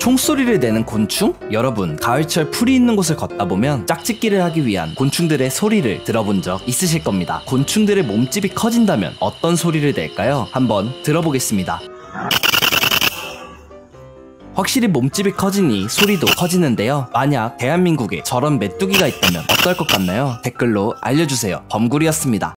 총소리를 내는 곤충? 여러분, 가을철 풀이 있는 곳을 걷다 보면 짝짓기를 하기 위한 곤충들의 소리를 들어본 적 있으실 겁니다. 곤충들의 몸집이 커진다면 어떤 소리를 낼까요? 한번 들어보겠습니다. 확실히 몸집이 커지니 소리도 커지는데요. 만약 대한민국에 저런 메뚜기가 있다면 어떨 것 같나요? 댓글로 알려주세요. 범구리였습니다.